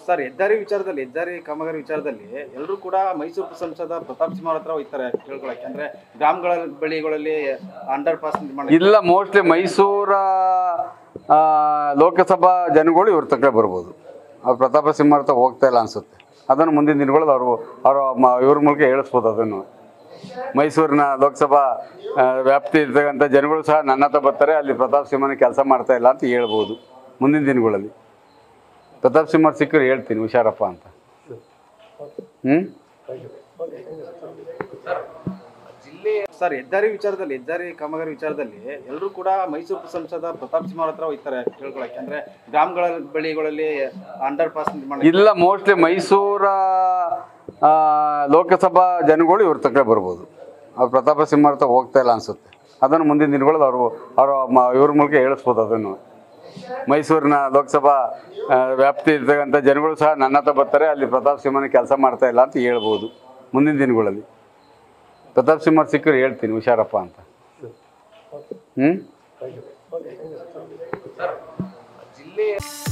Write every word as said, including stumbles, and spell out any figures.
Sir ಹೆದ್ದಾರಿ ವಿಚಾರದಲ್ಲಿ ಹೆದ್ದಾರಿ ಕಾಮಗಾರಿ ವಿಚಾರದಲ್ಲಿ ಎಲ್ಲರೂ ಕೂಡ ಮೈಸೂರು ಸಂಸದ ಪ್ರತಾಪ್ ಸಿಂಹ ಹತ್ರ ಹೋಗ್ತಾರೆ ಕೇಳ್ಕೊಳಕ್ಕೆ. ಅಂದ್ರೆ ಗ್ರಾಮಗಳ ಬಳಿಗಳಲ್ಲಿ ಅಂಡರ್ ಪಾಸ್ ನಿರ್ಮಾಣ ಇಲ್ಲ, ಮೋಸ್ಟ್ಲಿ ಮೈಸೂರ ಲೋಕಸಭಾ ಜನಗಳು ಇವ್ರ ತಕ್ಕ ಬರ್ಬೋದು. ಅವ್ರು ಪ್ರತಾಪ ಸಿಂಹ ಹತ್ರ ಹೋಗ್ತಾ ಇಲ್ಲ ಅನ್ಸುತ್ತೆ. ಅದನ್ನು ಮುಂದಿನ ದಿನಗಳಲ್ಲಿ ಅವರು ಅವರು ಇವ್ರ ಮೂಲಕ ಹೇಳಿಸ್ಬೋದು. ಅದನ್ನು ಮೈಸೂರಿನ ಲೋಕಸಭಾ ವ್ಯಾಪ್ತಿ ಇರ್ತಕ್ಕಂಥ ಜನಗಳು ಸಹ ನನ್ನ ಹತ್ರ ಬರ್ತಾರೆ, ಅಲ್ಲಿ ಪ್ರತಾಪ್ ಸಿಂಹನ ಕೆಲಸ ಮಾಡ್ತಾ ಇಲ್ಲ ಅಂತ ಹೇಳ್ಬೋದು ಮುಂದಿನ ದಿನಗಳಲ್ಲಿ. ಪ್ರತಾಪ್ ಸಿಂಹ ಸಿಕ್ಕರು ಹೇಳ್ತೀನಿ ಹುಷಾರಪ್ಪ ಅಂತ. ಹ್ಞೂ ಜಿಲ್ಲೆ ಸರ್ ಹೆದ್ದಾರಿ ವಿಚಾರದಲ್ಲಿ ಹೆದ್ದಾರಿ ಕಾಮಗಾರಿ ವಿಚಾರದಲ್ಲಿ ಎಲ್ಲರೂ ಕೂಡ ಮೈಸೂರು ಸಂಸದ ಪ್ರತಾಪ್ ಸಿಂಹ ಹತ್ರ ಹೋಗ್ತಾರೆ ಕೇಳ್ಕೊಳಕ್ಕೆ. ಅಂದ್ರೆ ಗ್ರಾಮಗಳ ಬಳಿಗಳಲ್ಲಿ ಅಂಡರ್ ಪಾಸ್ ನಿರ್ಮಾಣ ಇಲ್ಲ, ಮೋಸ್ಟ್ಲಿ ಮೈಸೂರ ಲೋಕಸಭಾ ಜನಗಳು ಇವ್ರ ತಕ್ಕ ಬರ್ಬೋದು. ಅವ್ರು ಪ್ರತಾಪ ಸಿಂಹ ಹತ್ರ ಹೋಗ್ತಾ ಇಲ್ಲ ಅನ್ಸುತ್ತೆ. ಅದನ್ನು ಮುಂದಿನ ದಿನಗಳಲ್ಲಿ ಅವರು ಅವರು ಇವ್ರ ಮೂಲಕ ಹೇಳಿಸ್ಬೋದು. ಅದನ್ನು ಮೈಸೂರಿನ ಲೋಕಸಭಾ ವ್ಯಾಪ್ತಿ ಇರ್ತಕ್ಕಂಥ ಜನಗಳು ಸಹ ನನ್ನ ಹತ್ರ ಬರ್ತಾರೆ, ಅಲ್ಲಿ ಪ್ರತಾಪ್ ಸಿಂಹನ ಕೆಲಸ ಮಾಡ್ತಾ ಇಲ್ಲ ಅಂತ ಹೇಳ್ಬೋದು ಮುಂದಿನ ದಿನಗಳಲ್ಲಿ. ಪ್ರತಾಪ್ ಸಿಂಹ ಸಿಕ್ಕರು ಹೇಳ್ತೀನಿ ಹುಷಾರಪ್ಪ ಅಂತ. ಹ್ಞೂ ಜಿಲ್ಲೆ